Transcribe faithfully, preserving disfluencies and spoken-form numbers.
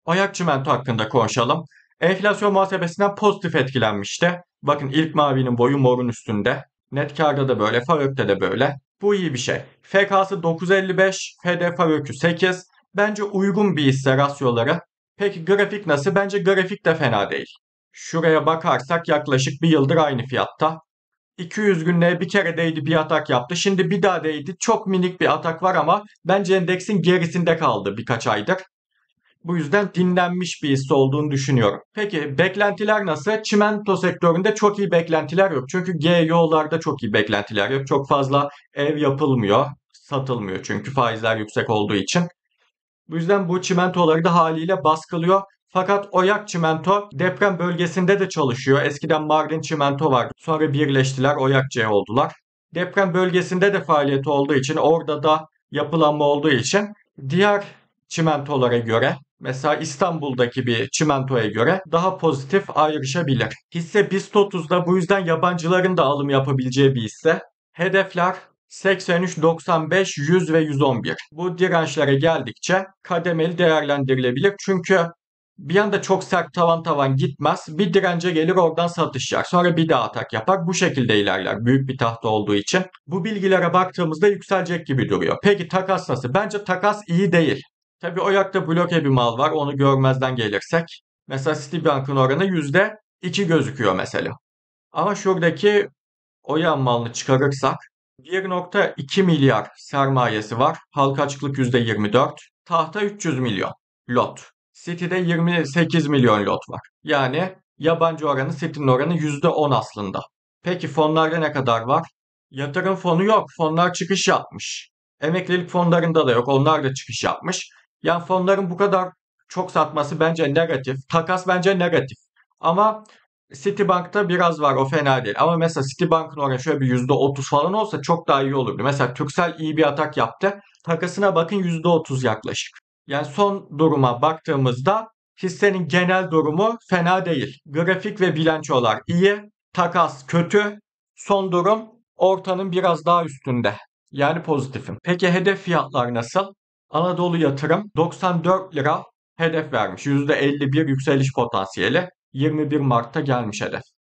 Oyak Çimento hakkında konuşalım. Enflasyon muhasebesinden pozitif etkilenmişti. Bakın ilk mavinin boyu morun üstünde. Net karda da böyle, FAVÖK'te de böyle. Bu iyi bir şey. F K'sı dokuz elli beş, F D FAVÖK'ü sekiz. Bence uygun bir hisse rasyoları. Peki grafik nasıl? Bence grafik de fena değil. Şuraya bakarsak yaklaşık bir yıldır aynı fiyatta. iki yüz günlüğe bir kere değdi, bir atak yaptı. Şimdi bir daha değdi. Çok minik bir atak var ama bence endeksin gerisinde kaldı birkaç aydır. Bu yüzden dinlenmiş bir hisse olduğunu düşünüyorum. Peki beklentiler nasıl? Çimento sektöründe çok iyi beklentiler yok. Çünkü G yollarda çok iyi beklentiler yok. Çok fazla ev yapılmıyor, satılmıyor çünkü faizler yüksek olduğu için. Bu yüzden bu çimentoları da haliyle baskılıyor. Fakat Oyak Çimento deprem bölgesinde de çalışıyor. Eskiden Mardin Çimento vardı. Sonra birleştiler, Oyak C oldular. Deprem bölgesinde de faaliyeti olduğu için, orada da yapılanma olduğu için diğer çimentolara göre, mesela İstanbul'daki bir çimentoya göre daha pozitif ayrışabilir. Hisse BIST otuzda, bu yüzden yabancıların da alım yapabileceği bir hisse. Hedefler seksen üç, doksan beş, yüz ve yüz on bir. Bu dirençlere geldikçe kademeli değerlendirilebilir. Çünkü bir anda çok sert tavan tavan gitmez. Bir dirence gelir, oradan satış yer. Sonra bir daha atak yapar. Bu şekilde ilerler. Büyük bir tahta olduğu için. Bu bilgilere baktığımızda yükselecek gibi duruyor. Peki takas nasıl? Bence takas iyi değil. Tabii Oyak'ta bloke bir mal var. Onu görmezden gelirsek. Mesela Citibank'ın oranı yüzde iki gözüküyor mesela. Ama şuradaki Oyak malını çıkarırsak bir nokta iki milyar sermayesi var. Halka açıklık yüzde yirmi dört. Tahta üç yüz milyon lot. City'de yirmi sekiz milyon lot var. Yani yabancı oranı, City'nin oranı yüzde on aslında. Peki fonlarda ne kadar var? Yatırım fonu yok. Fonlar çıkış yapmış. Emeklilik fonlarında da yok. Onlar da çıkış yapmış. Yani fonların bu kadar çok satması bence negatif. Takas bence negatif. Ama Citibank'ta biraz var, o fena değil. Ama mesela Citibank'ın oranı şöyle bir yüzde otuz falan olsa çok daha iyi olurdu. Mesela Turkcell iyi bir atak yaptı. Takasına bakın, yüzde otuz yaklaşık. Yani son duruma baktığımızda hissenin genel durumu fena değil. Grafik ve bilançolar iyi. Takas kötü. Son durum ortanın biraz daha üstünde. Yani pozitifim. Peki hedef fiyatlar nasıl? Anadolu Yatırım doksan dört lira hedef vermiş. yüzde elli bir yükseliş potansiyeli. yirmi bir Mart'ta gelmiş hedef.